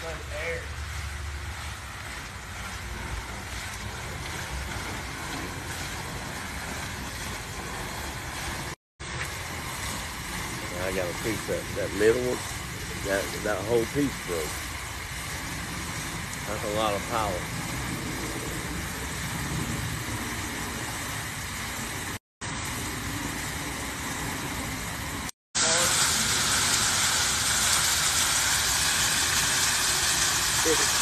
air. I got a piece of that middle one. That whole piece broke. That's a lot of power. Hard.